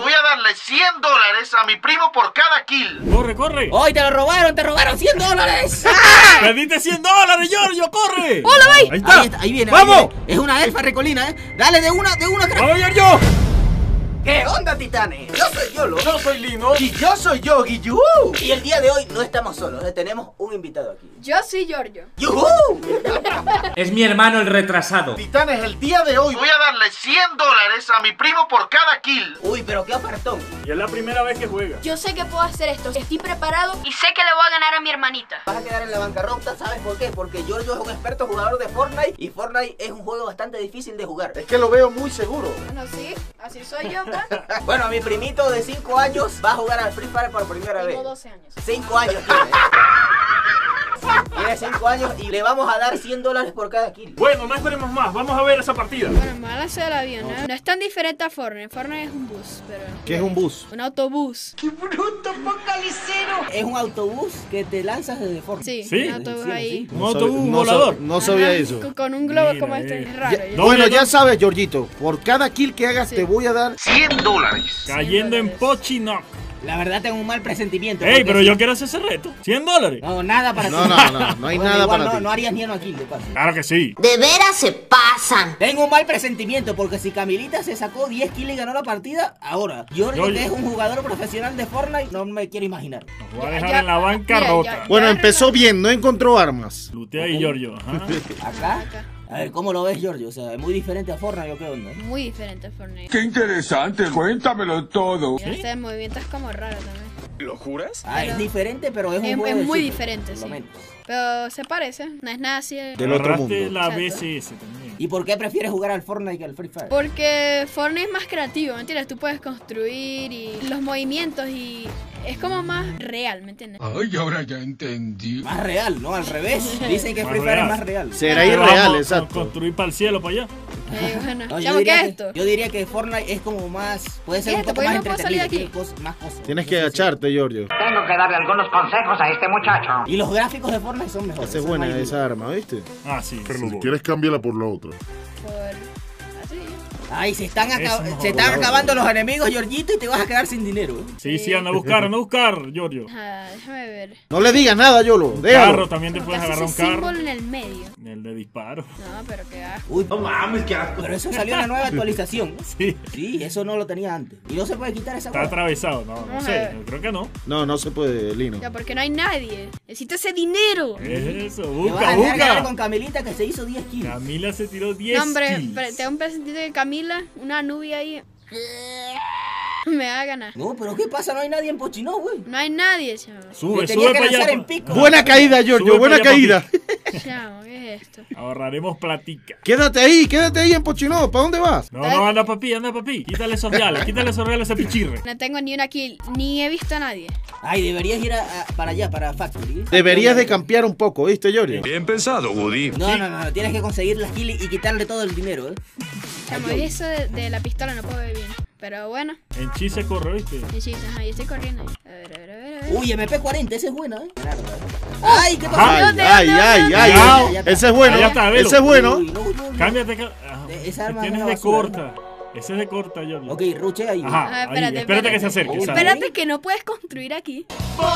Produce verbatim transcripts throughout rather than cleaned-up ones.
voy a darle cien dólares a mi primo por cada kill. Corre, corre. ¡Hoy te lo robaron! ¡Te robaron cien dólares! Perdiste cien dólares, Giorgio, corre. ¡Hola, Ahí está. Ahí, está, ahí viene. ¡Vamos! Ahí viene. Es una elfa recolina, ¿eh? Dale de una, de una, crack. ¡Vamos, Giorgio! ¿Qué onda, titanes? Yo soy Yolo. Yo soy Lino. Y yo soy yo, Guillú. Y el día de hoy no estamos solos, ¿eh? Tenemos un invitado aquí. Yo soy Giorgio. ¡Yuhu! Es mi hermano el retrasado. Titanes, el día de hoy voy a darle cien dólares a mi primo por cada kill. Uy, pero qué ofertón. Y es la primera vez que juega. Yo sé que puedo hacer esto. Estoy preparado y sé que le voy a ganar a mi hermanita. Vas a quedar en la bancarrota, ¿sabes por qué? Porque Giorgio es un experto jugador de Fortnite y Fortnite es un juego bastante difícil de jugar. Es que lo veo muy seguro. Bueno, sí, así soy yo, pues. Bueno, mi primito de cinco años va a jugar al Free Fire por primera vez. Tengo doce años. cinco años tiene. Tiene cinco años y le vamos a dar cien dólares por cada kill. Bueno, no esperemos más. Vamos a ver esa partida. Bueno, me van a hacer el avión, ¿eh? No es tan diferente a Fortnite. Fortnite es un bus, pero... ¿Qué es un bus? Un autobús. Es un autobús que te lanzas desde Fortnite. Sí, ¿Sí? un autobús ahí. Un autobús no volador. sab- No sabía Ajá, eso. Con, con un globo Mira, como este. eh. Es raro. Ya- ¿ya? No, bueno, no. ya sabes, Georgito, por cada kill que hagas Sí. te voy a dar cien dólares. Cayendo en dólares. Pochinock. La verdad tengo un mal presentimiento. Ey, porque pero si- yo quiero hacer ese reto. cien dólares. No, nada para No, ti. no, no, no hay Bueno, nada igual para no, ti. no harías ni uno aquí, de paso. Claro que sí. De veras se pasan. Tengo un mal presentimiento porque si Camilita se sacó diez kills y ganó la partida, ahora Giorgio, Yo- que es un jugador profesional de Fortnite, no me quiero imaginar. Nos voy a Ya- dejar ya- en la banca mira, rota. ya- Bueno, ya empezó arregla- bien, no encontró armas. Lutea y Giorgio. Ajá. Acá, Acá. a ver, ¿cómo lo ves, Giorgio? O sea, es muy diferente a Fortnite, ¿o qué onda? Muy diferente a Fortnite. Qué interesante, cuéntamelo todo. Y este movimiento es como raro también. ¿Lo juras? Ah, es diferente, pero es un Es- juego es de muy shooter, diferente, por lo sí. menos. Pero se parece. No es nada así. de- Del otro Agarraste mundo. la Exacto. B C S también. ¿Y por qué prefieres jugar al Fortnite que al Free Fire? Porque Fortnite es más creativo, ¿me entiendes? Tú puedes construir y los movimientos y es como más real, ¿me entiendes? Ay, ahora ya entendí. Más real, ¿no? Al revés. Dicen que Más Free Fire real. es más real. Será Pero irreal, vamos a exacto. construir para el cielo, para allá. Eh, bueno, No, yo, chamo, ¿qué diría es que, esto? yo diría que Fortnite es como más... Puede ser ¿Qué un es esto? poco ¿Por qué más no puedo salir entretenido, de tiene aquí? cos- más cosas. Tienes No que sé si- agacharte, Giorgio. Tengo que darle algunos consejos a este muchacho. Y los gráficos de Fortnite son mejores. Esa es eso buena no hay duda. esa arma, ¿viste? Ah, sí. Pero sí. si quieres, cámbiala por la otra. Por... Así. Ay, se están, acab- Eso no se están jodas. acabando los enemigos, Giorgito, y te vas a quedar sin dinero. ¿eh? Sí, sí, anda a buscar, anda a buscar, Giorgio. Ajá, déjame ver. No le digas nada, Yolo. Carro, Déjalo. también te Porque puedes hace agarrar un ese carro. símbolo en el medio. El de disparo. No, pero qué asco. Uy, no mames, qué asco. Pero eso salió en la nueva actualización. Sí. Sí, eso no lo tenía antes. Y no se puede quitar esa Está hueá. atravesado. No, no sé. Ajá. yo Creo que no. No, no se puede, Lino. Ya, porque no hay nadie. Necesito ese dinero. Es eso. Te vas Busca, a dejar ganar con busca. Camilita que se hizo diez kills. Camila se tiró diez No, hombre, kills. pero tengo un presentito de Camila, una nubia ahí. Me va a ganar. No, pero ¿qué pasa? No hay nadie en Pochinó, güey. No hay nadie, chamo. Sube, Te tenía sube que para allá. lanzar en pa- pico. Ajá. Buena caída, Giorgio, Sube buena para allá, caída. Chamo, ¿qué es esto? Ahorraremos platica. Quédate ahí, quédate ahí en Pochino. ¿Para dónde vas? No, no, anda papi, anda papi. Quítale esos reales, quítale esos reales a ese pichirre. No tengo ni una kill, ni he visto a nadie. Ay, deberías ir a- a- para allá, para Factory. Deberías de campear un poco, ¿viste, Giorgio? Bien pensado, Woody. No, no, no, tienes que conseguir las kills y quitarle todo el dinero, ¿eh? Chamo, eso de, de la pistola no puedo ver bien. Pero bueno, En chi se corre, ¿viste? sí, sí, ajá, yo estoy corriendo. A ver, a ver, a ver, a ver. Uy, M P cuarenta, esa es buena, ¿eh? Ay, ¿qué pasó? Ajá. Ay, ay, ay, ay. Cuidado. Ya está. Ese es bueno. Allá está, velo. Ese es bueno. Uy, no, no, no. Cámbiate. ca- ajá. Eh, esa arma Tienes es de una basura, corta. Ese es de corta, Giorgio. Ok, ruche ahí. Ajá, Ah, ahí. espérate, Espérate que se espérate. acerque. ¿sabes? Espérate que no puedes construir aquí.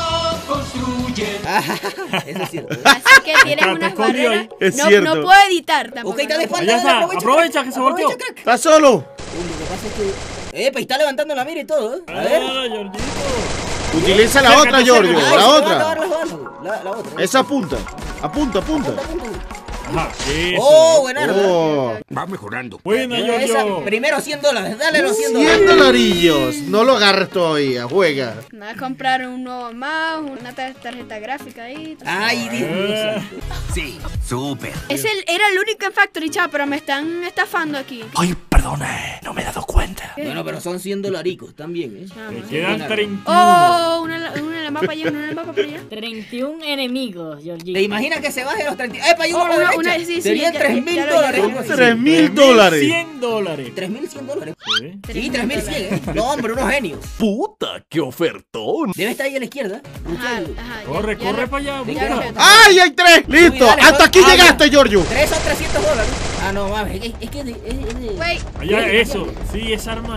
Ah, eso es cierto. ¿eh? Así que tienes Está unas escondido ahí. barreras. Es no, cierto. no puedo editar tampoco. Ok, está de no. espalda. Allá dale, está. Aprovecha que se volteó. Aprovecha, crack. ¿Estás solo? Uy, lo que pasa es que... Epa, y está levantando la mira y todo, ¿eh? A ver. Ah, Giorgito. Utiliza la Acércate, otra, Giorgio. acércate. Ay, La se me va a acabar otra. las balas, La, la otra. Esa punta. Apunta, apunta. Ajá, eso. Oh, buena arma. Oh, Va mejorando. Buena, Buena esa. Giorgio. Primero cien dólares, dale los cien cien dólares. dolarillos. No lo agarres todavía, juega. Me vas a comprar un nuevo mouse, una tar- tarjeta gráfica ahí. Ay, Dios mío. Eh, Sí, súper. Es el, era el único en Factory, chavo, pero me están estafando aquí. Ay, perdone, no me he dado cuenta. Bueno, pero son cien dolaricos también, ¿eh? Chamo. Te quedan Buena. treinta. Oh, una, en la- una en el mapa allá, una en el mapa por allá. treinta y uno enemigos, Georgito. ¿Te imaginas que se baje los treinta? ¡Epa, hay uno Oh, a la una- derecha! una- sí, sí, Serían ya- tres ya- mil ya lo- dólares. ya lo- algo así. Tres mil dólares. cien dólares. tres mil cien dólares. Sí. Sí, tres mil cien, ¿eh? No, hombre, unos genios. ¡Puta, qué ofertón! Debe estar ahí a la izquierda. Ajá, ajá. ya- Corre, ya corre lo- para allá. ya busca. lo veo. ¡Ay, hay tres! ¡Listo! Uy, dale, ¡Hasta aquí ah, llegaste, Giorgio! Tres son trescientos dólares. Ah, no, mames, es, es que es de... Es, es de Güey, Allá, Oye, eso. Sí, esa arma.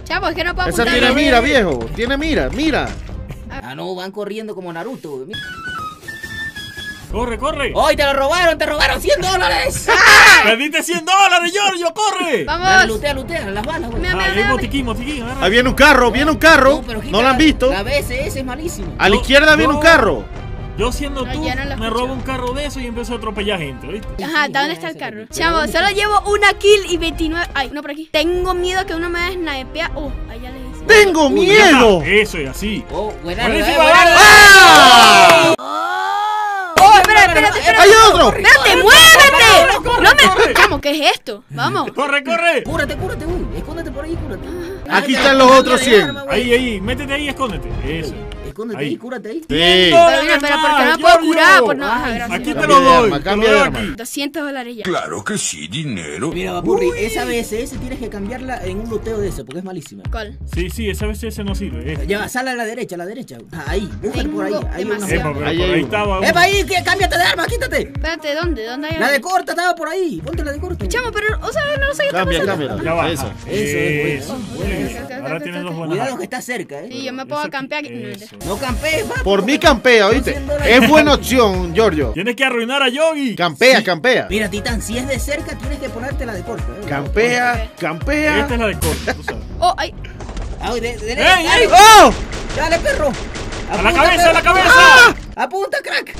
Chavo, es que no puedo Esa apuntar. tiene mira, viejo. Tiene mira, mira. Ah, no, van corriendo como Naruto. Corre, corre. ¡Hoy te lo robaron! ¡Te robaron cien dólares! Perdiste cien dólares, Giorgio, corre. Dale, Vamos. lutea, lutea, las balas, güey. Mira, Ah, mira, ahí hay mira. botiquín, botiquín. agarra. Ahí viene un carro, viene un carro. pero quita No lo han la- visto. La B S S es malísimo. A la No, izquierda viene no. un carro. Yo siendo No, tú, ya no lo me escucho. robo un carro de eso y empiezo a atropellar gente, ¿viste? Ajá, ¿dónde está el carro? Chavo, solo llevo una kill y veintinueve. Ay, uno por aquí. Tengo miedo que uno me snipea. Oh, ahí ya le hice. ¡Tengo Uy, miedo! ya está. Eso es así. Oh, buena. Buenísima, buena. buena. ¡Ah! Oh, espera, espérate, espérate. ¡Hay otro! ¡Espérate, muévete! corre, No me. corre. Chamo, ¿qué es esto? Vamos. Corre, corre. Cúrate, cúrate, güey. Escóndete por ahí, cúrate. Aquí están los otros cien. Ahí, ahí, métete ahí, escóndete. Eso. Escóndete Ahí. ahí, cúrate ahí. Sí. Pero mira, pero ¿por qué no me puedo curar? Por no. Ajá, gracias. Aquí te Cambia lo de doy. arma, te cambia lo de doy arma. aquí. doscientos dólares ya. Claro que sí, dinero. Mira, Papurri, esa B S S tienes que cambiarla en un luteo de eso, porque es malísima. ¿Cuál? Sí, sí, esa vez ese no sirve. eh. Ya, sal a la derecha, a la derecha. Ah, ahí, búscalo por ahí. Tengo Hay una demasiado. Epa, pero Ahí por hay ahí uno. estaba. ¡Epa ahí! Que, ¡cámbiate de arma! ¡Quítate! Espérate, ¿dónde? ¿Dónde hay? La de algo? corta estaba por ahí. Ponte la de corta. Chamo, pero, o sea, no sé qué está Cambia, pasando. cambia. Ya baja. Eso. es Eso. bueno. Muy bien. Ok, ok, Ahora ok, tienes ok, dos ok. buenas. Cuidado que está cerca, eh. Sí, yo me puedo Eso- campear aquí. No, eso. mentira. No campees, papu. Por mí campea, ¿oíste? Es buena opción, Giorgio. Tienes que arruinar a Yogi. Campea, campea. Mira, Titán, si es de cerca, tienes que ponerte la de corta. eh. Campea, campea. Esta es la de corte, tú sabes. Oh, ay. Ah, de, de, de, ¡Ey, dale, ey! ¡Oh! dale, perro. ¡A la Apunta, cabeza, a la perro. cabeza! ¡Ah! ¡Apunta, crack!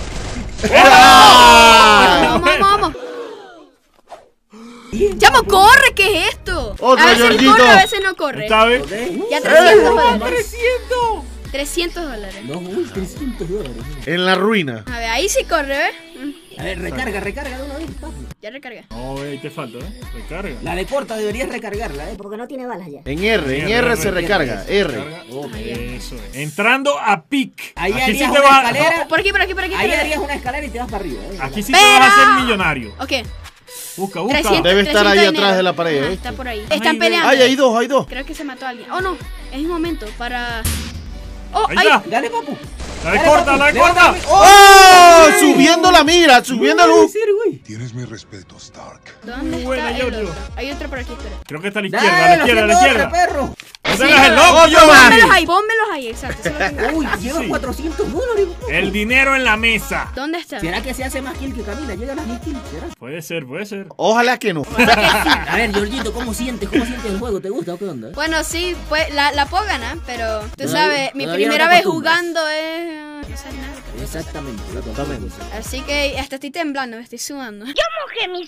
¡Ah! Vamos, vamos, vamos. Chamo, corre, ¿qué es esto? Otro, a veces Giorgito. corre, a veces no corre. Esta vez. Ok. Ya trescientos dólares. ¡trescientos! trescientos dólares. No, uy, trescientos dólares. En la ruina. A ver, ahí sí corre, ¿ves? Mm, A ver, recarga, recarga de una vez, papu. Ya recargué. No, ahí te falta, ¿eh? Recarga. La de corta deberías recargarla, eh. Porque no tiene balas ya. En R, en R se recarga. R. Eso es. Entrando a pic. Ahí Aquí sí harías te una vas. escalera. Por aquí, por aquí, por aquí. Ahí por aquí. harías una escalera y te vas para arriba, eh. Aquí sí te vas a hacer millonario. Ok. Busca, busca. trescientos, Debe estar ahí trescientos atrás de la dinero. pared, Ajá, ¿eh? está por ahí. Ahí Están ve. peleando. Ay, hay dos, hay dos. Creo que se mató a alguien. Oh, no. Es el momento para... Oh, Ahí ahí. está. Dale, papu. La de Dale, corta, papu. la de Levanta corta. mi- ¡Oh! Subiendo la mira, subiendo el Uy, luz. sí, güey. Tienes mi respeto, Stark. ¿Dónde Muy buena, está el Giorgio. otro? Hay otro por aquí, espera. Creo que está a la izquierda, a la Dale, izquierda, a la haciendo izquierda. otra, perro. No Sí, te hagas el pero- loco, Otro Giovanni. más. Pónmelos ahí, pónmelos ahí, exacto. eso es lo que- Uy, lleva Sí. cuatrocientos dólares. papu. El dinero en la mesa. ¿Dónde está? ¿Será que se hace más kill que Camila? ¿Llega a las mil kills? ¿Será? Puede ser, puede ser. Ojalá que no. A ver, Giorgito, ¿cómo sientes? ¿Cómo sientes el juego? ¿Te gusta o qué onda? Bueno, sí, pues la, la puedo ganar, pero tú Todavía- sabes, mi todavía no primera te vez acostumbras. jugando es... No sé nada. Exactamente. la totalmente. Así que hasta estoy temblando, me estoy sudando. Mojé mis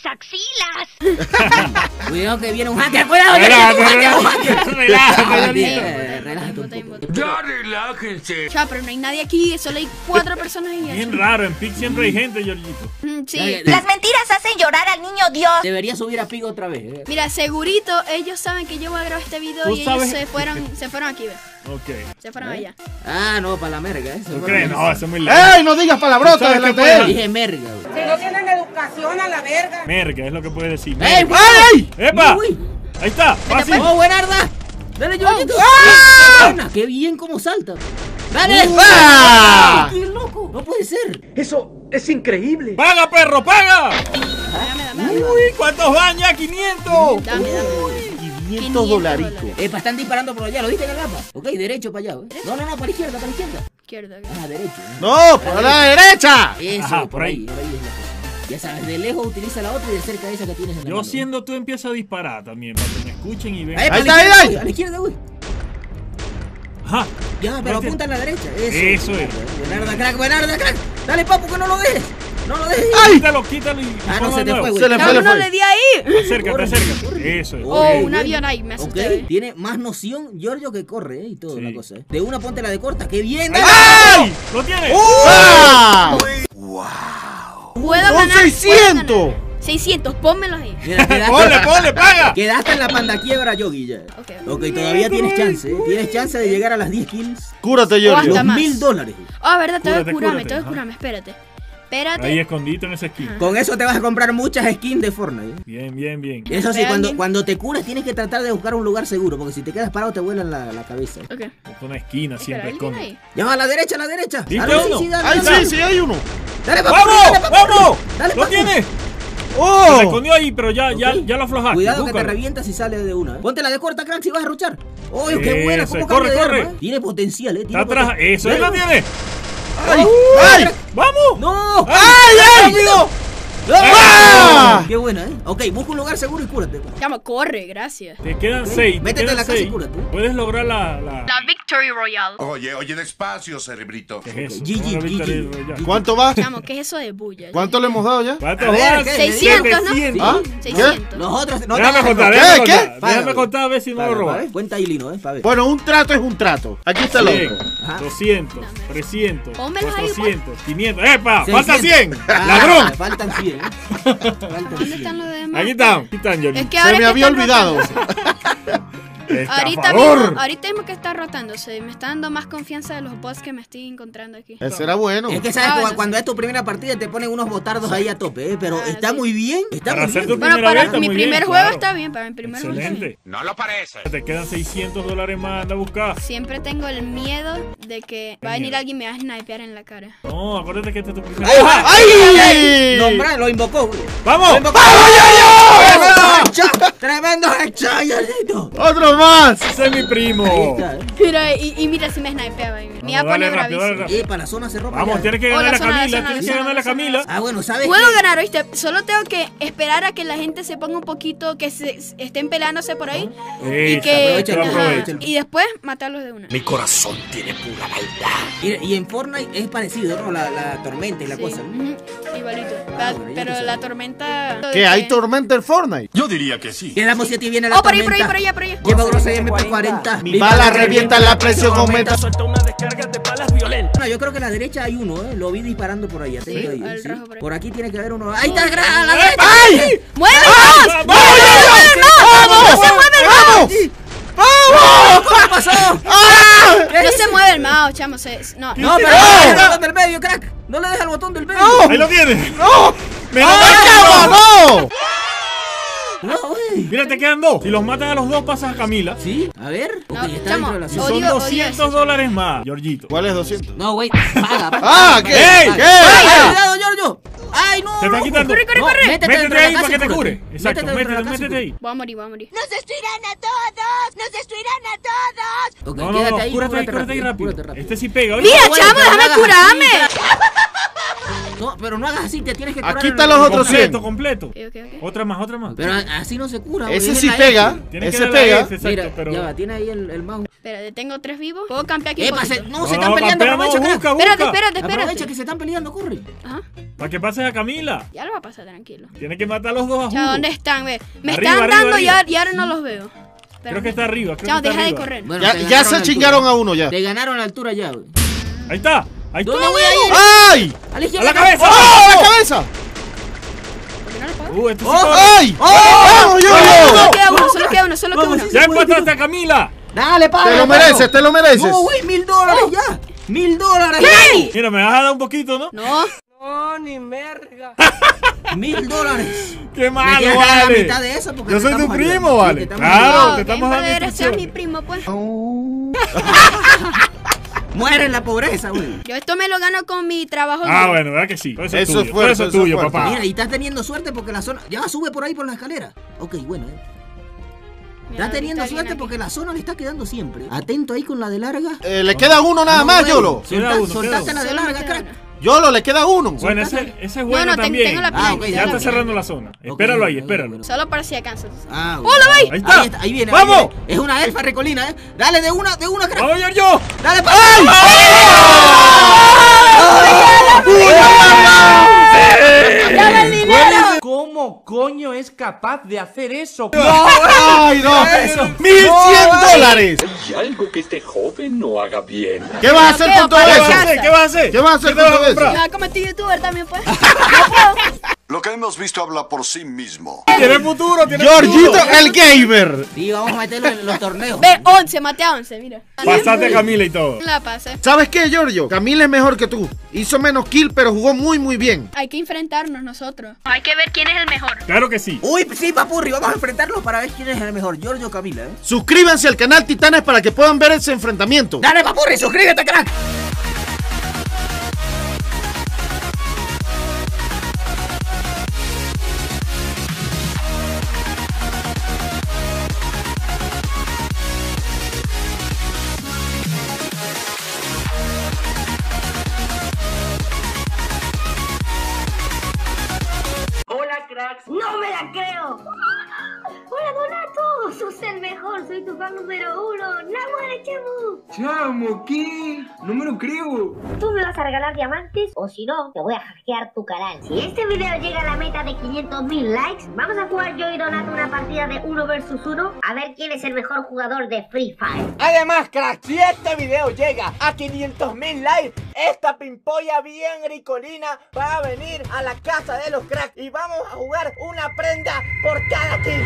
axilas. Cuidado que viene un hacker. ¡Cuidado! Relájate, que viene un hacker, un hacker. relájate, Ah, relájate. bien, Relájate un Botín, poco. botín. Ya relájense. Chao, pero no hay nadie aquí, solo hay cuatro personas y Bien raro, en pic siempre hay gente, Giorgito. Mm, Sí. Dale, Las mentiras hacen llorar al niño Dios. Debería subir a Pigo otra vez. eh. Mira, segurito ellos saben que yo voy a grabar este video Tú y sabes- ellos se fueron, se fueron aquí, ¿ves? Ok. Se fueron allá. Ah, no, para la merga. Eso ¿Tú fue crees? lo que No, hice. eso es muy largo. ¡Ey! No digas palabrotas ¿Tú sabes delante qué de fue? él. Dije merga, güey. Si no tienen educación a la verga. Merga, es lo que puede decir. ¡Ey, Merga. ¡Ey! ¡Epa! Uy. Ahí está, fácil. ¡Oh, buenarda! ¡Dale, Giorgito! ¡Ah! Buena, ¡Qué bien cómo salta! ¡Dale! ¡Ah! ¡Qué loco! ¡No puede ser! Eso es increíble. ¡Paga, perro, paga! Dame, dame, dame. Uy, ¿cuántos van ya? ¡quinientos! Dame, dame. quinientos dolaritos. Epa, están disparando por allá, ¿lo viste en el mapa? Ok, derecho para allá, ¿eh? No, no, no, para la izquierda, para la izquierda. Izquierda. Ah, derecho. No, por la derecha. Eso, Ajá, por, por ahí. ahí. por ahí es la cosa. Ya sabes, de lejos utiliza la otra y de cerca esa que tienes en la Yo mano. siendo tú empiezo a disparar también, para que me escuchen y vean. Ahí, Ahí está, está, ahí, ahí. A la izquierda, güey. Ajá. Ya, pero Vete. apunta a la derecha. Eso, Eso es. Buenarda, crack, buenarda, crack. Dale, papu, que no lo dejes. No lo dejes. Quítalo, quítalo y. y Ah, no, ponlo se de te nuevo. fue, güey. Se le fue, No, le no fue. le di ahí. Acércate, Corre, acércate. corre. Eso es. Oh, Bien, un bien. avión ahí, me Ok, asusté. tiene más noción Giorgio que corre, ¿eh? Y todo Sí. la cosa, ¿eh? De una ponte la de corta, ¡qué bien! dale. ¡Ay! ¡Lo tiene! ¡Ah! Puedo ¡Son ganar. seiscientos! puedo ganar. seiscientos, pónmelos ahí. Mira, quedaste, ¡Ponle, ponle, paga! quedaste en la panda quiebra, Yogi, ya. Ok. Ok, todavía tienes chance, ¿eh? Tienes chance de llegar a las diez kills. Cúrate, O Giorgio. hasta Dos más. mil dólares. Ah, verdad, tengo que Cúrate, curarme, cúrate, tengo que ajá. curarme, espérate. Ahí Espérate. escondito en esa esquina. Con eso te vas a comprar muchas skins de Fortnite, ¿eh? Bien, bien, bien. Eso sí, Vean cuando, bien. cuando te curas tienes que tratar de buscar un lugar seguro, porque si te quedas parado te vuelan la, la cabeza. Ok. Busca una esquina siempre, Espera, ¿alguien esconde. ahí? Llama a la derecha, a la derecha. ¿Viste Dale, sí, uno? sí, dale, ¡Ay, dale. sí, sí, hay uno! Dale, papu, ¡Vamos! dale, papu. ¡Vamos! Dale, ¡Lo papu. tiene! ¡Oh! Se escondió ahí, pero ya, ya, Ok. ya lo aflojaste. Cuidado que te Búscalo. revientas si sale de una. ¿eh? Ponte la de corta, crack, si vas a ruchar. ¡Oye, qué Eso, buena! ¿Cómo corre, cambia de corre. arma, eh? Tiene potencial, eh. Tiene Está atrás. poten- Eso, ahí Ven. lo tiene. ¡Ay! ¡Ay! ¡Vamos! ¡No! ¡Ay, ay! ¡Rápido! ¡Ah! ¡Qué buena, eh! Ok, busca un lugar seguro y cúrate. Chamo, corre, gracias. Te quedan seis. te Métete en quedan la casa y seis. cúrate. Puedes lograr la. la... La Victory Royale. Oye, oye, despacio, cerebrito. ¿Qué es eso? G G, Una victoria G G. royal. ¿Cuánto va? Chamo, ¿qué es eso de bulla? ¿Cuánto le hemos dado ya? ¿Cuánto A ver, vas? ¿qué? seiscientos, ¿no? setecientos. ¿Ah? seiscientos. Nosotros no Déjame te- contar, ¿Qué? déjame ¿Qué? contar. Paga, Déjame güey. contar a ver si no Paga, lo paga, robas. eh. Cuenta ahí, Lino, eh, pa' ver. Bueno, un trato es un trato. Aquí está el cien, otro. Ajá. doscientos, trescientos, Pónmelos ahí, cuatrocientos, quinientos. ¡Epa! ¡Falta seiscientos. cien! Ah, ¡Ladrón! Faltan cien, eh. Faltan ¿Dónde cien. están los demás? Aquí están, aquí están, Johnny. Es que Se ahora me que había están olvidado. rotando- Ahorita ¡Estafador! mismo, ahorita mismo que está rotándose, me está dando más confianza de los bots que me estoy encontrando aquí. Ese era bueno. Es que sabes, Ah, cu- bueno, cuando es tu primera partida te ponen unos botardos ahí a tope, eh, pero Ah, está sí. muy bien, está Para muy hacer bien. tu Bueno, primera para vez está mi muy primer bien, juego claro. está bien, para mi primer juego está bien. Excelente. No lo parece. Te quedan seiscientos dólares más, anda a buscar. Siempre tengo el miedo de que va a venir alguien y me va a snipear en la cara. No, acuérdate que este es tu primer ¡Ay! Nombra, lo invocó. güey. ¡Vamos! Lo invocó. ¡Tremendo headshot! ¡Tremendo headshot, Yolito! ¡Otro más! Ese es mi primo. Ahí está, eh. Mira, y, y mira si me snipeaba. y Me iba a Vamos, dale poner rápido, dale bravísimo. rápido. Eh, para la zona se ropa. Vamos, ya. tienes que Oh, ganar la a zona, la Camila, zona, tienes la que zona, ganar a la zona. Camila. Ah, bueno, ¿sabes Puedo qué? ganar, ¿oíste? Solo tengo que esperar a que la gente se ponga un poquito, que se estén peleándose por ahí. Ey, y que aprovecha, ajá, aprovecha. y después matarlos de una. Mi corazón tiene pura maldad. Y, y en Fortnite es parecido, ¿no? La, la tormenta y la Sí, cosa. ¿no? ujú, igualito. Ah, La- bueno, ya pero tú sabes. la tormenta. ¿Qué? ¿Hay tormenta en Fortnite? Yo diría que sí. Quedamos si a ti viene la Oh, por ahí, por ahí, tormenta. por allá, por allá. Lleva grosería M P cuarenta. Mi bala revienta, la presión aumenta. No, yo creo que a la derecha hay uno, ¿eh? Lo vi disparando por ahí. Atento Sí, ahí, al ¿sí? rojo por ahí. Por aquí tiene que haber uno. ¡Ahí está el gran! ¡A la derecha! ¡Ay! ¡Mueve el ¡Ah! mouse! ¡Vamos! ¡Mueve el mouse! ¡No se mueve el mouse! ¡Vamos! ¿Qué pasó? ¡Ah! ¿Qué No dice? se mueve el mouse, chamo. se- no. No, pero ¡No! no le dejes el botón del medio, crack. No le dejes el botón del medio. ¡No! Ahí lo tienes. ¡No! ¡Me ¡No! lo ¡No! No, güey. Mira, te quedan dos. Si los matas a los dos, pasas a Camila. ¿Sí? A ver. Ok, No, está chamo, dentro de la Y zona. son Odio- odio doscientos eso. dólares más, Georgito. ¿Cuál es doscientos? No, güey. Paga, paga. ¡Ah! paga, ¿Qué? paga. ¿Qué? ¡Ay, ¿Qué? cuidado, Giorgio! ¡Ay, no! Te está no. quitando. Corre, corre, No, corre. métete Métete dentro de la ahí casa para que y te cúrate. cure. Exacto, dentro de métete, la casa y métete ahí. Voy a morir, voy a morir. ¡Nos destruirán a todos! ¡Nos destruirán a todos! Ok, No, no, quédate no, ahí, cúrate ahí, cúrate cúrate ahí rápido. cúrate rápido. Este sí pega. Mira, güey, chamo, pero no déjame hagas curarme. así. No, pero no hagas así, te tienes que curar. Aquí en están el- los otros Completo, cien. completo. Ok, ok, ok. Otra más, otra más. Pero a- así no se cura, güey, Ese es sí la pega. F. Tienes que Ese darle a pega. ese, exacto, Mira, pero... ya va, tiene ahí el, el mouse. Espérate, tengo tres vivos. Puedo campear aquí un Epa, se- poquito. no, se están peleando, campea, aprovecha, no, crack. busca, busca. Espérate, espérate, Aprovecha espérate. que se están peleando, corre. Ajá. Para que pases a Camila. Ya lo va a pasar, tranquilo. Tienes que matar a los dos a Chao, jugo. ¿dónde están? Ve? Me Arriba, están arriba, dando y arriba. ahora- y ahora no los veo. Creo que está arriba. Creo Chao, que está deja de arriba. correr. Bueno, Ya, te ya ganaron se la chingaron altura. a uno ya. Te ganaron la altura ya, güey. Ahí está. Ahí ¿Dónde está. voy a ir? ¡Ay! A la ¡A la izquierda. cabeza! ¡Oh! ¡La cabeza! ¿Por qué no lo puedo? Uh, este sí ¡Oh! corre. ¡Ay! ¡Vamos, yo! Solo queda uno, solo queda uno, solo queda uno. ¡Ya empataste a Camila! Dale, paga. Te lo paga. mereces, te lo mereces. No, güey, mil dólares ya. Mil dólares. ¿Qué? Mira, me vas a dar un poquito, ¿no? No. No, ni merga. Mil dólares. ¡Qué Me malo, quieres dar la vale! mitad de eso porque Yo te soy tu estamos primo, ayudando. vale. Sí, te estamos Claro, ayudando. te estamos ¿quién dando puede ser mi instrucciones. primo, pues? Muere en la pobreza, güey. Yo esto me lo gano con mi trabajo. Ah, duro. bueno, ¿verdad que sí? Todo eso es Eso es tuyo, fuerte, todo eso es eso es tuyo, fuerte. papá. Mira, y estás teniendo suerte porque la zona. Ya sube por ahí por la escalera. Ok, bueno, eh. Mira, Está teniendo ahorita suerte viene porque la zona le está quedando siempre. Atento ahí con la de larga. Eh, le queda uno nada No, más, güey. Yolo. Queda Solta- uno, soltaste queda la de Solo me larga, queda crack. una. Yolo, le queda uno. Bueno, ese, ese es bueno no, ten- también. tengo la Ah, pila. ok, tengo Ya la está pila. cerrando la zona. Ok, Espéralo ahí, bueno, espéralo. bueno. Solo para si acaso. Ah, ¡Hola, güey. Ahí está. Ahí, está, ahí viene. ¡Vamos! Ahí viene. Es una elfa recolina, ¿eh? Dale de una, de una, crack. ¡Vamos, Giorgio! Dale para. ¿Cómo coño es capaz de hacer eso? ¡Ay, no! ¡Mil cien dólares! Hay algo que este joven no haga bien. ¿Qué vas a hacer Pero con todo para ¿Qué eso? vas a hacer? ¿Qué vas a hacer? ¿Qué vas a hacer ¿Qué te con vas a todo eso? comprar? Me va a convertir youtuber también, pues. Lo que hemos visto habla por sí mismo. Tiene futuro, tiene Georgito futuro. el gamer. Sí, vamos a meterlo en los torneos. Ve, once, maté a once, mira. Pasaste a Camila y todo. La pasé. ¿Sabes qué, Giorgio? Camila es mejor que tú. Hizo menos kill, pero jugó muy, muy bien. Hay que enfrentarnos nosotros. Hay que ver quién es el mejor. Claro que sí. Uy, sí, papurri, vamos a enfrentarlos para ver quién es el mejor. Giorgio o Camila, ¿eh? Suscríbanse al canal Titanes para que puedan ver ese enfrentamiento. Dale, papurri, suscríbete, crack. Chemu! Chamo, ¿qué? No me lo creo. Tú me vas a regalar diamantes o si no, te voy a hackear tu canal. Si este video llega a la meta de quinientos mil likes, vamos a jugar yo y Donato una partida de uno versus uno a ver quién es el mejor jugador de Free Fire. Además, crack, si este video llega a quinientos mil likes, esta pimpolla bien ricolina va a venir a la casa de los cracks y vamos a jugar una prenda por cada kill.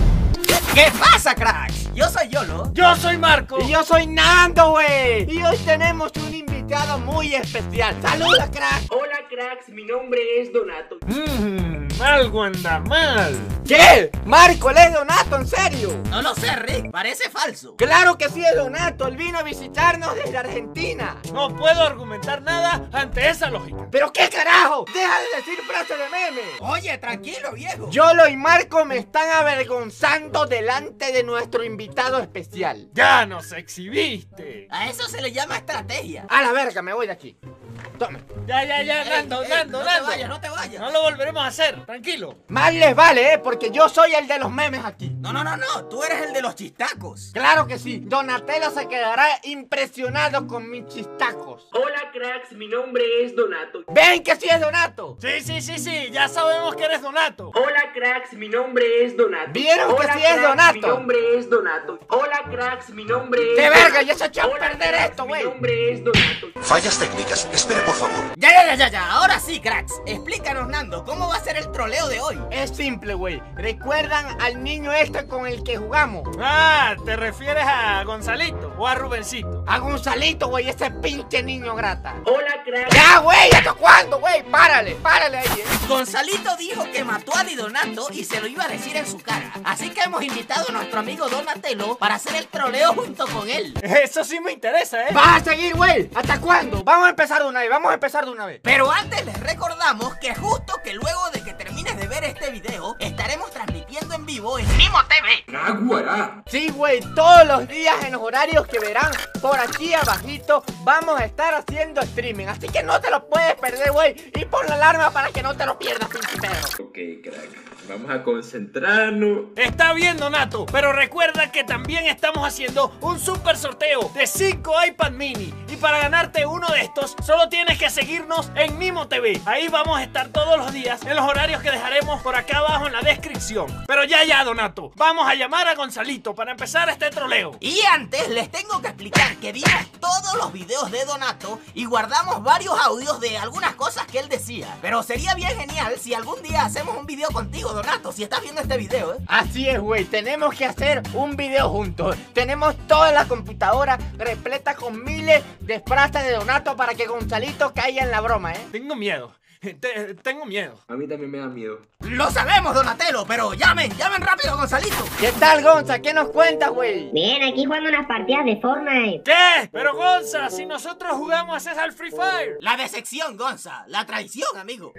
¿Qué pasa, cracks? Yo soy Yolo. Yo soy Marco. Y yo soy Nando, güey. Y hoy tenemos un invitado muy especial. ¡Saluda, crack! Hola, cracks, mi nombre es Donato. Mmm, algo anda mal. ¿Qué? Marco, él es Donato, ¿en serio? No lo sé, Rick, parece falso. Claro que sí es Donato, él vino a visitarnos desde Argentina. No puedo argumentar nada ante esa lógica. ¿Pero qué carajo? Deja de decir frases de meme. Oye, tranquilo, viejo. Yolo y Marco me están avergonzando delante de nuestro invitado especial. Ya nos exhibiste. A eso se le llama estrategia. A la verga, me voy de aquí. Tome. Ya, ya, ya, Ey, Nando, ey, Nando, no Nando. te vayas, no te vayas. No lo volveremos a hacer, tranquilo. Más les vale, eh, porque yo soy el de los memes aquí. No, no, no, no, tú eres el de los chistacos. Claro que sí, Donatello se quedará impresionado con mis chistacos. Hola, cracks, mi nombre es Donato. ¿Ven que sí es Donato? Sí, sí, sí, sí, ya sabemos que eres Donato. Hola, cracks, mi nombre es Donato. ¿Vieron que Hola, sí es cracks, Donato? Mi nombre es Donato. Hola, cracks, mi nombre es ¡Qué Donato. verga! Ya se echó a Hola, perder cracks, esto, Mi güey. nombre es Donato. Fallas técnicas. Espere, por favor. Ya, ya, ya, ya, ya, ahora sí, cracks. Explícanos, Nando, ¿cómo va a ser el troleo de hoy? Es simple, güey. ¿Recuerdan al niño este con el que jugamos? Ah, ¿te refieres a Gonzalito o a Rubencito? A Gonzalito, güey, ese pinche niño grata. Hola, cracks. ¡Ya, güey! ¿Hasta cuándo, güey? Párale, párale ahí, eh. Gonzalito dijo que mató a Di Donato y se lo iba a decir en su cara. Así que hemos invitado a nuestro amigo Donatello para hacer el troleo junto con él. Eso sí me interesa, ¿eh? ¿Vas a seguir, güey? ¿Hasta cuándo? Vamos a empezar de una vez, vamos a empezar de una vez. Pero antes les recordamos que justo que luego de que termines de ver este video, estaremos transmitiendo en vivo en Mimo T V. Aguará. Sí, güey, todos los días en los horarios que verán por aquí abajito vamos a estar haciendo streaming. Así que no te lo puedes perder, güey. Y pon la alarma para que no te lo pierdas, pinche perro. Ok, crack. Vamos a concentrarnos. Está bien, Donato, pero recuerda que también estamos haciendo un super sorteo de cinco iPad mini. Y para ganarte uno de estos, solo tienes que seguirnos en Mimo T V. Ahí vamos a estar todos los días en los horarios que dejaremos por acá abajo en la descripción. Pero ya, ya, Donato, vamos a llamar a Gonzalito para empezar este troleo. Y antes les tengo que explicar que vimos todos los videos de Donato y guardamos varios audios de algunas cosas que él decía. Pero sería bien genial si algún día hacemos un video contigo, Donato, si estás viendo este video, ¿eh? Así es, güey, tenemos que hacer un video juntos. Tenemos toda la computadora repleta con miles de frases de Donato para que Gonzalito caiga en la broma, ¿eh? Tengo miedo. Te- tengo miedo. A mí también me da miedo. Lo sabemos, Donatello, pero llamen, llamen rápido a Gonzalito. ¿Qué tal, Gonza? ¿Qué nos cuentas, güey? Bien, aquí jugando unas partidas de Fortnite. ¿Qué? Pero Gonza, si nosotros jugamos es al Free Fire. La decepción, Gonza, la traición, amigo.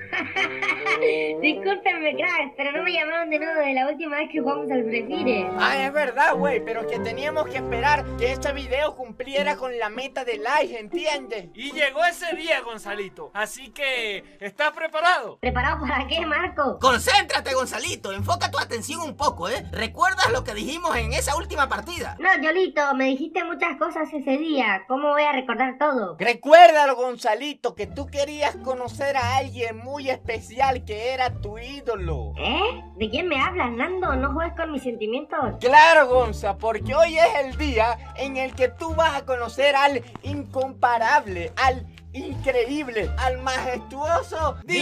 Discúlpenme, cracks, pero no me llamaron de nuevo de la última vez que jugamos al Free Fire. Ah, es verdad, güey, pero que teníamos que esperar que este video cumpliera con la meta de like, ¿entiendes? Y llegó ese día, Gonzalito. Así que, ¿estás preparado? ¿Preparado para qué, Marco? Concéntrate, Gonzalito, enfoca tu atención un poco, ¿eh? ¿Recuerdas lo que dijimos en esa última partida? No, Yolito, me dijiste muchas cosas ese día. ¿Cómo voy a recordar todo? Recuérdalo, Gonzalito, que tú querías conocer a alguien muy especial que era tu ídolo. ¿Eh? ¿De quién me hablas, Nando? No juegues con mis sentimientos. Claro, Gonza, porque hoy es el día en el que tú vas a conocer al incomparable, al increíble, al majestuoso Di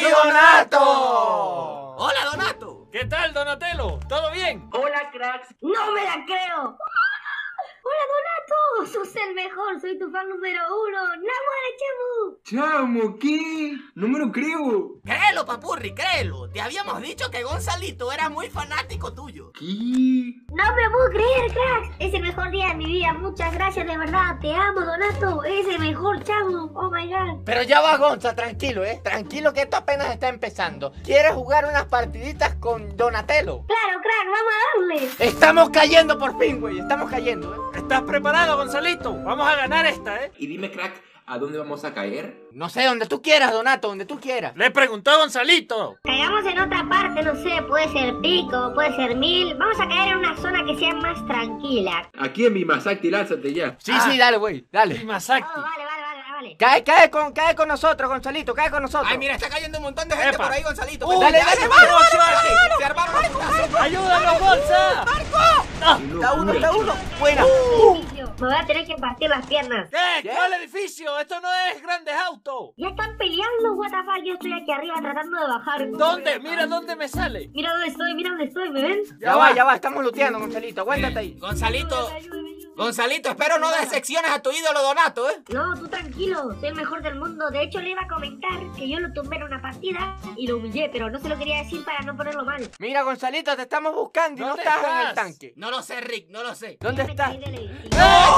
Donato. Hola, Donato. ¿Qué tal, Donatello? ¿Todo bien? Hola, cracks. ¡No me la creo! ¡Hola, Donato! ¡Sos el mejor! ¡Soy tu fan número uno! ¡Namuara, Chemu! Chamo, ¿qué? No me lo creo. Créelo, papurri, créelo. Te habíamos dicho que Gonzalito era muy fanático tuyo. ¿Qué? ¡No me puedo creer, cracks! Es el mejor día de mi vida. Muchas gracias, de verdad. Te amo, Donato. Eres el mejor, Chemu. Oh, my God. Pero ya va, Gonza, tranquilo, ¿eh? Tranquilo que esto apenas está empezando. ¿Quieres jugar unas partiditas con Donatello? Claro, crack, vamos a darle. Estamos cayendo por fin, güey. Estamos cayendo, ¿eh? ¿Estás preparado, Gonzalito? Vamos a ganar esta, ¿eh? Y dime, crack, ¿A dónde vamos a caer? No sé, donde tú quieras, Donato, donde tú quieras. Le preguntó a Gonzalito. Caigamos en otra parte, no sé, puede ser Pico, puede ser Mil. Vamos a caer en una zona que sea más tranquila. Aquí en Mimasakti, lánzate ya. Sí, ah. sí, dale, güey, dale. Mimasakti. Oh, vale, vale, vale, vale. Cae, cae con, cae con nosotros, Gonzalito, cae con nosotros. Ay, mira, está cayendo un montón de gente Epa. por ahí, Gonzalito. Uh, dale, dale, vale, vale, Se armaron los putazos. ¡Ayúdalo, Gonza! ¡Marco! Ah. Está uno, está uno. Buena. Uh. Me voy a tener que partir las piernas. ¿Qué? ¿Qué? ¿Cuál edificio? Esto no es Grandes Autos. Ya están peleando, what the fuck. Yo estoy aquí arriba tratando de bajar. ¿Dónde? Mira dónde me sale. Mira dónde estoy, mira dónde estoy, ¿me ven? Ya, ya va, ya va, estamos luteando, Gonzalito, aguántate ahí. Gonzalito, Gonzalito, espero no decepciones a tu ídolo Donato, ¿eh? No, tú tranquilo, soy el mejor del mundo. De hecho, le iba a comentar que yo lo tumbé en una partida y lo humillé, pero no se lo quería decir para no ponerlo mal. Mira, Gonzalito, te estamos buscando y no ¿Dónde estás, en estás? el tanque. No lo sé, Rick, no lo sé. ¿Dónde Me estás? caí del edificio.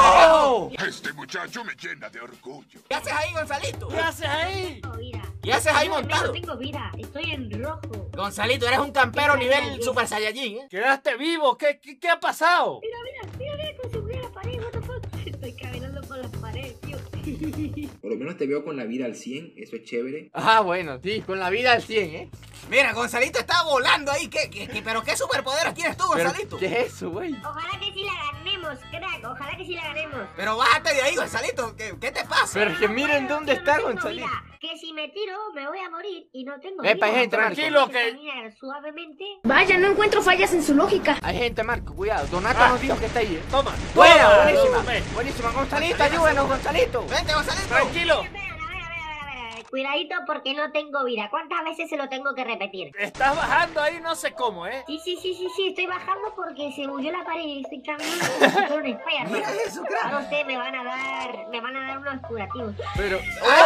¡Oh! Este muchacho me llena de orgullo. ¿Qué haces ahí, Gonzalito? ¿Qué haces ahí? No, vida. ¿Qué haces ahí No, montado? No tengo vida, estoy en rojo. Gonzalito, eres un campero nivel Super Saiyajin, ¿eh? Quedaste vivo. ¿Qué, qué, qué ha pasado? Mira, mira, mira, mira cómo se mueve la pared, what the fuck. Estoy caminando por las paredes, tío. Por lo menos te veo con la vida al cien, eso es chévere. Ah, bueno, sí, con la vida al cien, ¿eh? Mira, Gonzalito está volando ahí. ¿Qué, qué, qué- pero qué superpoderes tienes tú, Pero, Gonzalito? ¿qué es eso, güey? Ojalá que sí la ganemos, crack, ojalá que sí la ganemos. Pero bájate de ahí, Gonzalito. ¿Qué, qué te pasa? Pero es que miren dónde Yo no está tengo Gonzalito. vida, que si me tiro me voy a morir y no tengo Epa, hay vida. gente, Marco. Tranquilo, Tengo que- caminar suavemente. Vaya, no encuentro fallas en su lógica. Hay gente, Marco, cuidado. Donato Ah. nos dijo que está ahí, ¿eh? Toma. Buena, Toma, buenísima. tomé. Buenísima, Gonzalito, ayúdanos, Gonzalito. Vente, Gonzalito. Tranquilo. Espera, a ver, a ver, a ver, a ver. Cuidadito porque no tengo vida. ¿Cuántas veces se lo tengo que repetir? Estás bajando ahí no sé cómo, ¿eh? Sí, sí, sí, sí, sí, estoy bajando porque se murió la pared y estoy caminando como si fuera un Spider-Man. Mira eso, crack. No sé, me van a dar, me van a dar unos curativos. Pero.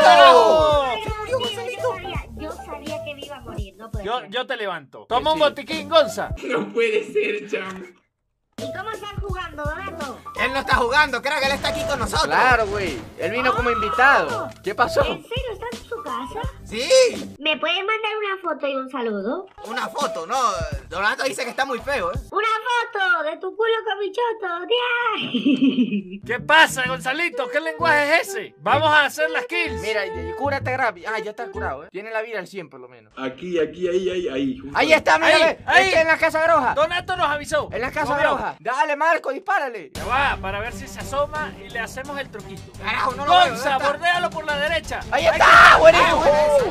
¡Oh! Ay, tío, yo sabía, yo sabía que me iba a morir, no puede Yo, ser. yo te levanto. Toma un botiquín, Gonza. No puede ser, chamo. ¿Y cómo están jugando, Donato? Él no está jugando, crack. Él está aquí con nosotros. Claro, güey. Él vino como invitado. ¿Qué pasó? ¿En serio está en su casa? Sí. ¿Me pueden mandar una foto y un saludo? Una foto, ¿no? Donato dice que está muy feo, ¿eh? ¡Una foto de tu culo con mi choto! ¡Tía! ¿Qué pasa, Gonzalito? ¿Qué lenguaje es ese? Vamos a hacer las kills. Mira, y- y cúrate rápido. Ah, ya está curado, ¿eh? Tiene la vida al cien por lo menos. Aquí, aquí, ahí, ahí, ahí. justo Ahí está, mira, Ahí, ve. ahí. Está en la casa roja. Donato nos avisó. En la casa Lo vio. roja. Dale, Marco, dispárale. Ya va, para ver si se asoma y le hacemos el truquito. Carajo, no lo veo. Gonza, ¿dónde está? bordéalo por la derecha. Ahí Hay está, que- buenísimo.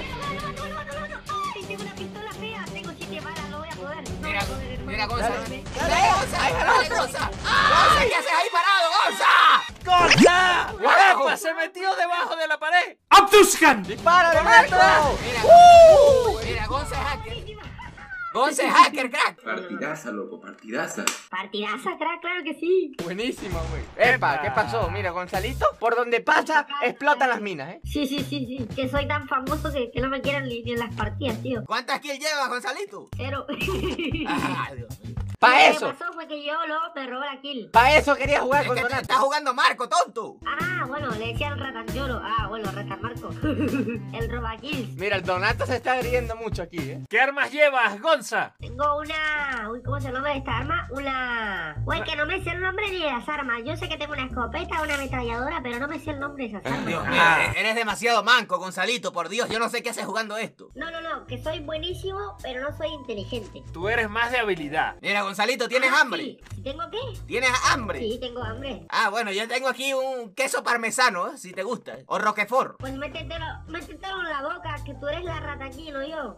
¡Ay, tengo una pistola fea! Tengo siete balas, no voy a poder. No Mira, voy a poder, hermano. mira, Gonza. Dale. Dale, Gonza. Dale, Gonza. Gonza, ¿qué haces ahí parado, Gonza? ¡Gonza! Guau. ¡Epa! Se metió debajo de la pared. ¡Abduskan! Dispárale, Marco. Mira, Uh. mira, Gonza es hacker. Gonza es hacker, crack. Partidaza, loco, partidaza. Partidaza, crack, claro que sí. Buenísimo, güey. Epa, ¿qué pasó? Mira, Gonzalito, por donde pasa, explotan las minas, ¿eh? Sí, sí, sí, sí. Que soy tan famoso que, que no me quieren ni, ni en las partidas, tío. ¿Cuántas kills llevas, Gonzalito? Cero. Ay, Dios mío. Pa' Lo eso. que pasó fue que yo luego me robé la kill. Pa' eso quería jugar Es con que te Donato. está jugando Marco, tonto. Ah, bueno, le decían ratanlloro. Ah, bueno, ratan Marco. El roba kills. Mira, el Donato se está riendo mucho aquí, ¿eh? ¿Qué armas llevas, Gonza? Tengo una... Uy, ¿cómo es el nombre de esta arma? Una... Uy, que no me sé el nombre ni de las armas. Yo sé que tengo una escopeta, una ametralladora, pero no me sé el nombre de esas armas. Dios mío, Ah. eres demasiado manco, Gonzalito. Por Dios, yo no sé qué haces jugando esto. No, no, no, que soy buenísimo, pero no soy inteligente. Tú eres más de habilidad. Mira, Gonzalito, ¿tienes Ah, hambre? sí. ¿Tengo qué? ¿Tienes hambre? Sí, tengo hambre. Ah, bueno, yo tengo aquí un queso parmesano, ¿eh? Si te gusta. O roquefort. Pues métetelo, métetelo en la boca, que tú eres la rata aquí, no yo.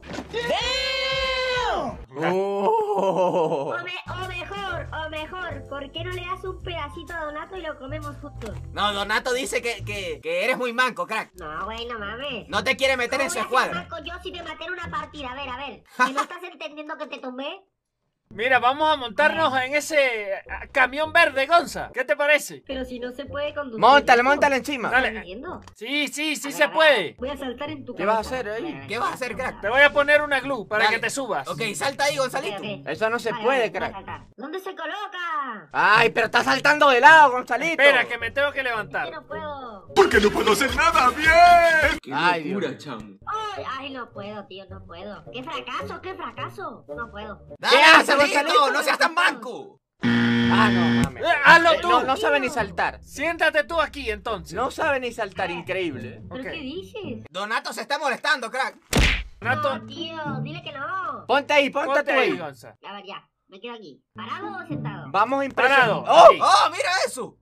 Oh. O, me- o mejor, o mejor, ¿por qué no le das un pedacito a Donato y lo comemos juntos? No, Donato dice que, que, que eres muy manco, crack. No, güey, no mames. No te quiere meter en su ¿Cómo voy a ser escuadra. manco yo si te maté en una partida? A ver, a ver. Si no estás entendiendo que te tumbé. Mira, vamos a montarnos en ese ah, camión verde, Gonza. ¿Qué te parece? Pero si no se puede conducir. Móntale, móntale encima. Dale. ¿Estás diciendo? Sí, sí, sí A ver, se a ver, puede. Voy a saltar en tu ¿Qué vas a cabeza. hacer ahí? ¿Qué vas a hacer, crack? Te voy a poner una glue para Dale. que te subas. Ok, salta ahí, Ok, Gonzalito. ok. Eso no se Vale, puede, vale, voy a crack. saltar. ¿Dónde se coloca? Ay, pero está saltando de lado, Gonzalito. Espera, que me tengo que Yo levantar. no puedo. Porque no puedo hacer nada bien. Qué Ay, locura, chamo. Ay, ay, no puedo, tío, no puedo. ¡Qué fracaso, qué fracaso! No puedo. Dale, hace, Gonzalito? Gonzalito? No seas tan manco. Ah, no, mames. Eh, hazlo Eh, tú. No, no sabe ni saltar. Siéntate tú aquí entonces. No sabe ni saltar, increíble. ¿Pero Ok. qué dices? Donato se está molestando, crack. Donato, No, tío, dile que no. Ponte ahí, ponte, ponte tú ahí, ahí. Gonza. A ver, ya. Me quedo aquí. ¿Parado o sentado? Vamos a impresionar. Parado. ¡Oh! aquí. ¡Oh, mira eso!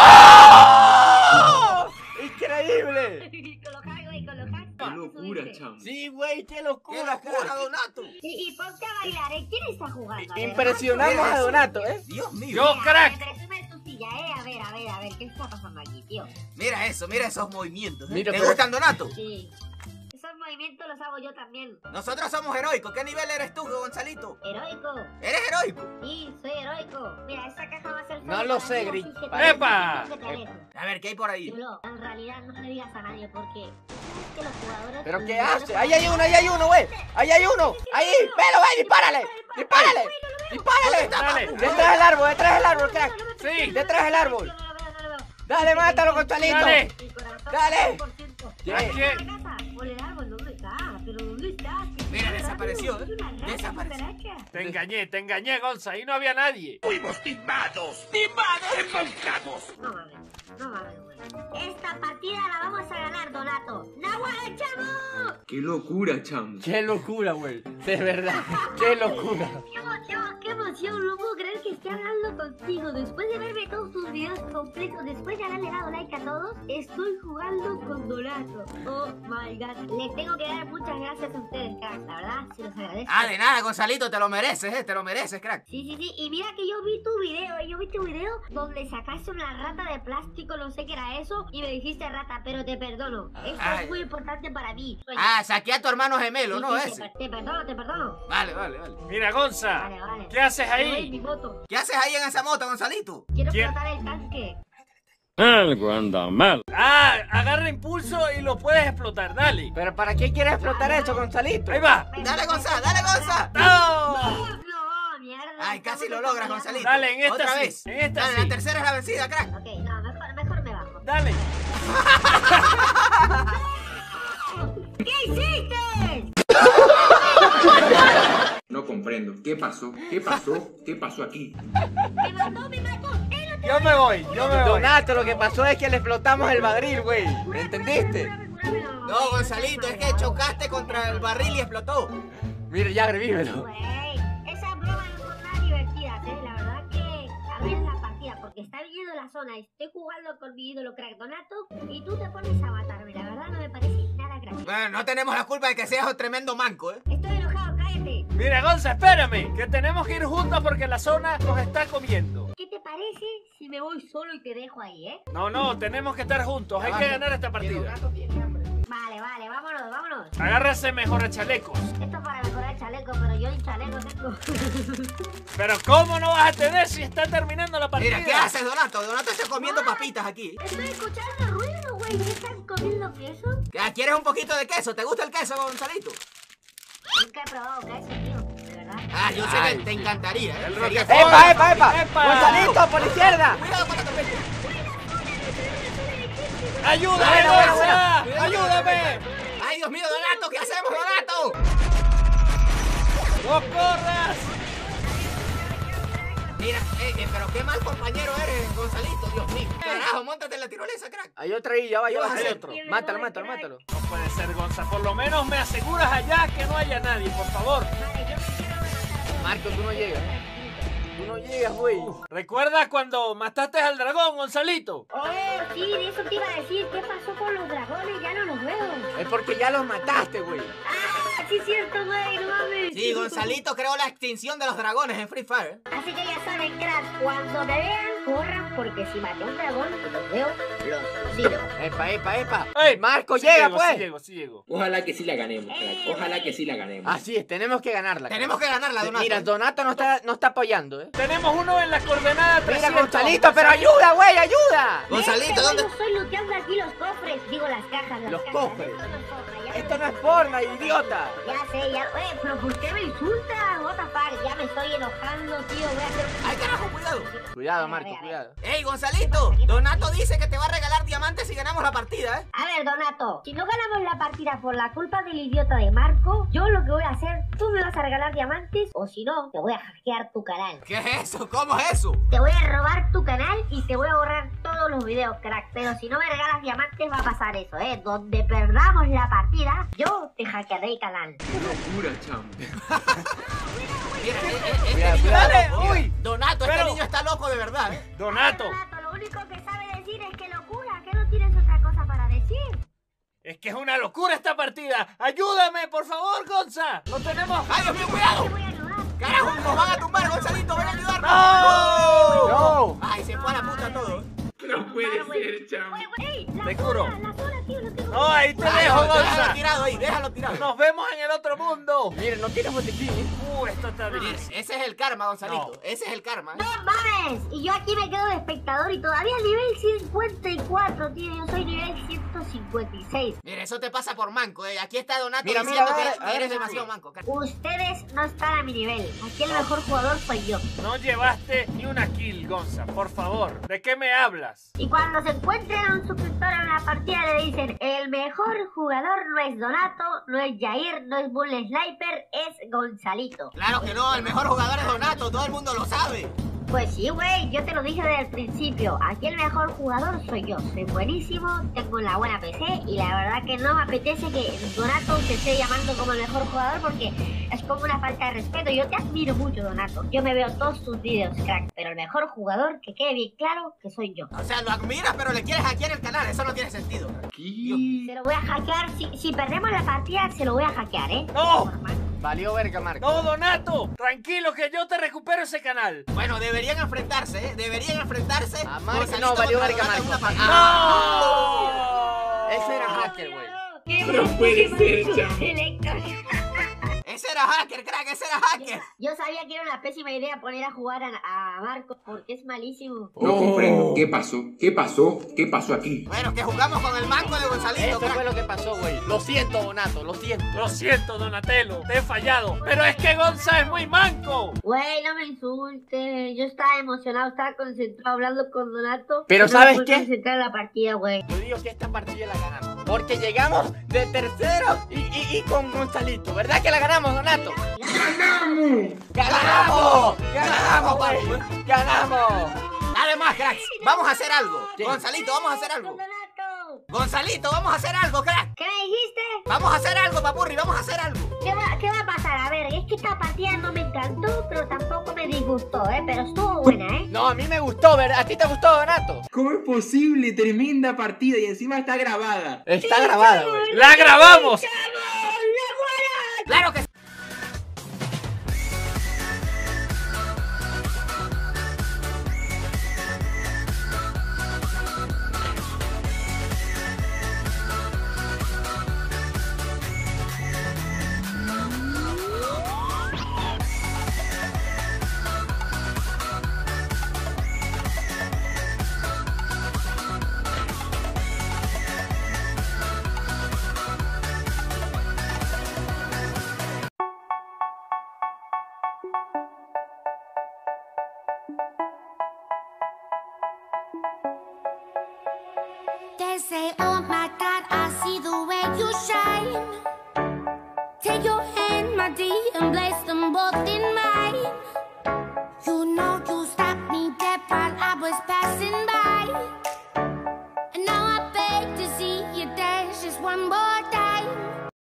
¡Oh! ¡Increíble! Colocar, güey, colocar. Qué locura, chamo. Sí, güey, qué ¡Qué locura, locura, crack. Donato! Y, y ponte a bailar, ¿eh? ¿Quién está jugando? A ver, Impresionamos Mira a eso. Donato, ¿eh? Dios mío. Yo, Mira, crack. Presume tu silla, ¿eh? A ver, a ver, a ver. ¿Qué está pasando aquí, tío? Mira eso, mira esos movimientos. ¿eh? Mira, ¿Te pero- gustan, Donato? Sí. Esos movimientos los hago yo también. Nosotros somos heroicos. ¿Qué nivel eres tú, Gonzalito? Heroico. ¿Eres heroico? Sí, soy heroico. Mira, esa caja va a ser... No fea lo para sé, ti, Gris. así que Parece- ¡Epa! ¿qué tal eso? A ver, ¿qué hay por ahí? Chulo, en realidad no le digas a nadie porque... Es que los jugadores... ¿Pero los qué jugadores hace? Ahí hay uno, ahí hay uno, güey. Ahí hay uno. Ahí, velo, güey, dispárale. Dispárale. Dispárale. Dale. Detrás del árbol, detrás del árbol, crack. Sí. Detrás del árbol. No lo veo, no lo veo. Dale, mátalo, Gonzalito. Dale. Mi corazón, Dale. cien por ciento. ¿Qué? ¿Dónde está la casa? Por el árbol, ¿dónde está? ¿Pero dónde está? Mira, desapareció, ¿eh? Es una rata, Desapareció. cucaracha. Te engañé, te engañé, Gonza. Ahí no había nadie. Fuimos timados, timados, emboscados. No mames, no mames, güey. Esta partida la vamos a ganar, Donato. ¡Nahual, chamo! Qué locura, chamo. Qué locura, güey. De verdad. Qué locura. ¡Qué emoción, qué emoción! No puedo creer que esté hablando contigo. Después de verme todos tus videos completos, después de haberle dado like a todos, estoy jugando con Donato. Oh my god. Les tengo que dar muchas gracias a ustedes, cracks. La verdad, se los agradezco. Ah, de nada, Gonzalito, te lo mereces, eh, te lo mereces, crack. Sí, sí, sí. Y mira que yo vi tu video, ¿eh? Yo vi tu video donde sacaste una rata de plástico, no sé qué era eso, y me dijiste rata, pero te perdono. Esto Ay. es muy importante para mí. Oye, Ah, saqué a tu hermano gemelo, sí, ¿no? sí, Ese. Te, te perdono, te perdono. Vale, vale, vale. Mira, Gonza. Vale, vale. ¿Qué haces Te doy ahí? mi moto. ¿Qué haces ahí en esa moto, Gonzalito? Quiero ¿Quién? explotar el tanque. Algo anda mal. Ah, agarra impulso y lo puedes explotar. Dale. ¿Pero para qué quieres explotar eso, Gonzalito? Ahí va. Dale, Gonza, dale, Gonza. ¡No! No, mierda. Ay, casi lo estamos logras, peleando. Gonzalito. Dale, en esta Otra sí, vez. en esta Dale, sí. la tercera es la vencida, crack. Ok, no, mejor, mejor me bajo. Dale. ¿Qué hiciste? No comprendo. ¿Qué pasó? ¿Qué pasó? ¿Qué pasó aquí? Me mató, me mató. Él lo Yo me voy, yo me voy. Donato, lo que pasó es que le explotamos el barril, güey. ¿Entendiste? No, Gonzalito, es que chocaste contra el barril y explotó. Mira, ya revívelo. Güey, esas bromas no son nada divertidas, eh. La verdad que arruinas la partida porque está viniendo la zona. Estoy jugando con mi ídolo crack Donato y tú te pones a matarme. La verdad no me parece nada gracioso. Bueno, no tenemos la culpa de que seas un tremendo manco, ¿eh? Estoy enojado, cállate. Mira, Gonza, espérame. Que tenemos que ir juntos porque la zona nos está comiendo. ¿Qué te parece si me voy solo y te dejo ahí, eh? No, no, tenemos que estar juntos. Hay que ganar esta partida. Vale, vale, vámonos, vámonos. Agárrase mejor a chalecos. Esto es para mejorar el chaleco, pero yo el chaleco tengo. Pero ¿cómo no vas a tener si está terminando la partida? Mira, ¿qué haces, Donato? Donato está comiendo papitas aquí. Estoy escuchando ruido, güey. ¿Me están comiendo queso? Ah, ¿quieres un poquito de queso? ¿Te gusta el queso, Gonzalito? Nunca he probado queso, tío. De verdad. Ah, yo sé Ay, que te encantaría, ¿eh? El Sería- Roquefort. ¡Epa, epa, epa! ¡Epa! ¡Gonzalito, por la izquierda! Cuidado con la tormenta. ¡Ayúdame, Buena, Gonza! buena, ¡Ayúdame! ¡Ay, Dios mío, Donato! ¿Qué hacemos, Donato? ¡No corras! Mira, eh, eh, pero qué mal compañero eres, Gonzalito, Dios mío. Carajo, móntate en la tirolesa, crack. Hay otra ahí, ya va, ya va. Hay Hay otro. otro. Mátalo, mátalo, mátalo. No puede ser, Gonza. Por lo menos me aseguras allá que no haya nadie, por favor. Marco, tú no llegas. Tú no llegas, güey. ¿Recuerdas cuando mataste al dragón, Gonzalito? Oh, sí, de eso te iba a decir. ¿Qué pasó con los dragones? Ya no los veo. Es porque ya los mataste, güey. Ah, sí es cierto, güey, no mames. Sí, Gonzalito creó la extinción de los dragones en Free Fire. Así que ya saben, crack, cuando me vean, corran, porque si maté a un dragón y los veo, los fusilo. Epa, epa, epa. ¡Ey! Marco, Sí llega, llego, pues. Sí llego, sí llego. Ojalá que sí la ganemos, crack. Ojalá que sí la ganemos. Así es, tenemos que ganarla. Tenemos que ganarla, Donato. Mira, Donato no está, no está apoyando, ¿eh? Tenemos uno en la coordenada Mira, trescientos. Gonzalito, pero ayuda, güey, ayuda. Gonzalito, Este, ¿dónde? güey, yo estoy looteando aquí los cofres, digo las cajas, las Los cajas. cofres. Esto no es Fortnite, ya Esto me- no es Fortnite, idiota. Ya sé, ya. Oye, pero ¿por qué me insultas? What the fuck, ya me estoy enojando, tío. Voy a hacer un... ¡Ay, carajo, cuidado! Cuidado, A ver, Marco, a ver. cuidado. ¡Ey, Gonzalito! Donato dice que te va a regalar diamantes si ganamos la partida, ¿eh? A ver, Donato, si no ganamos la partida por la culpa del idiota de Marco, yo lo que voy a hacer, tú me vas a regalar diamantes, o si no, te voy a hackear tu canal. ¿Qué es eso? ¿Cómo es eso? Te voy a robar tu canal y te voy a borrar todos los videos, crack. Pero si no me regalas diamantes va a pasar eso, ¿eh? Donde perdamos la partida, yo te hackearé el canal. Qué locura, chamo. Mira, eh, eh, este Mira, niño cuidado, está loco. uy. Donato, Pero- este niño está loco de verdad, ¿eh? Donato, Donato, lo único que sabe decir es que locura, que no tienes otra cosa para decir. es que es una locura esta partida. ¡Ayúdame, por favor, Gonza! ¡No tenemos! ¡Ay, Dios mío, cuidado! ¡Carajo, nos van a tumbar, Gonzalito! ¡Ven a ayudarnos! ¡No! ¡No! ¡Ay, se fue a la puta todo! No puede ser, chamo. Ey, la Te zona, juro. la zona, tío, lo tengo. ¡No, ahí te Ay, dejo, no, déjalo Gonza! tirado ahí, déjalo tirado. ¡Nos vemos en el otro mundo! Miren, no tiene botiquín. ¡Uh, esto está Mira, difícil! ese es el karma, Gonzalito. No. Ese es el karma, ¿eh? ¡No mames! Y yo aquí me quedo de espectador y todavía nivel cincuenta y cuatro, tío. Yo soy nivel ciento cincuenta y seis. Mira, eso te pasa por manco, ¿eh? Aquí está Donato Mira, diciendo mira, a ver, que a ver, eres a ver. demasiado manco. Ustedes no están a mi nivel. Aquí el mejor jugador soy yo. No llevaste ni una kill, Gonza, por favor. ¿De qué me hablas? Y cuando se encuentren a un suscriptor en la partida le dicen: el mejor jugador no es Donato, no es Jair, no es Bull Sniper, es Gonzalito. Claro que no, el mejor jugador es Donato, todo el mundo lo sabe. Pues sí, güey, yo te lo dije desde el principio. Aquí el mejor jugador soy yo. Soy buenísimo, tengo la buena P C y la verdad que no me apetece que Donato te esté llamando como el mejor jugador porque es como una falta de respeto. Yo te admiro mucho, Donato. Yo me veo todos tus vídeos, crack. Pero el mejor jugador, que quede bien claro, que soy yo. O sea, lo admiras, pero le quieres hackear el canal, eso no tiene sentido. Se lo voy a hackear. Si, si perdemos la partida, se lo voy a hackear, ¿eh? ¡No! Valió verga, Marco. ¡No, Donato! Tranquilo, que yo te recupero ese canal. Bueno, deberían enfrentarse, ¿eh? Deberían enfrentarse. A Marco Gonzalito no, valió contra verga, Donato en una Marco. partida. ¡No! Ese era hacker, güey. No puede ser, chamo. Ese era hacker, crack, ese era hacker. Yo sabía que era una pésima idea poner a jugar a, a Marco porque es malísimo. No comprendo. ¿Qué pasó? ¿Qué pasó? ¿Qué pasó aquí? Bueno, que jugamos con el manco de Gonzalito, Eso crack. fue lo que pasó, güey. Lo siento, Donato, lo siento. Lo siento, Donatello, te he fallado. Pero es que Gonza es muy manco. Güey, no me insultes. Yo estaba emocionado, estaba concentrado hablando con Donato. Pero no ¿sabes me pude qué? concentrar en la partida, güey. Yo digo que esta partida la ganamos. Porque llegamos de tercero y, y, y con Gonzalito. ¿Verdad que la ganamos, Donato? ¡Ganamos! ¡Ganamos! ¡Ganamos, papi! ¡Ganamos! Dale más, cracks. Vamos a hacer algo. ¿Qué? Gonzalito, vamos a hacer algo. Donato. Gonzalito, vamos a hacer algo, crack. ¿Qué me dijiste? Vamos a hacer algo, papurri, vamos a hacer algo. ¿Qué va, ¿Qué va a pasar? A ver, es que esta partida no me encantó, pero tampoco me disgustó, ¿eh? Pero estuvo buena, ¿eh? No, a mí me gustó, ¿verdad? ¿A ti te gustó, Donato? ¿Cómo es posible? Tremenda partida y encima está grabada. Está grabada, güey. ¡La grabamos! Claro que sí. They say, oh my God, I see the way you shine. Take your hand, my dear, and place them both in mine. You know you stopped me dead while I was passing by. And now I beg to see you dance just one more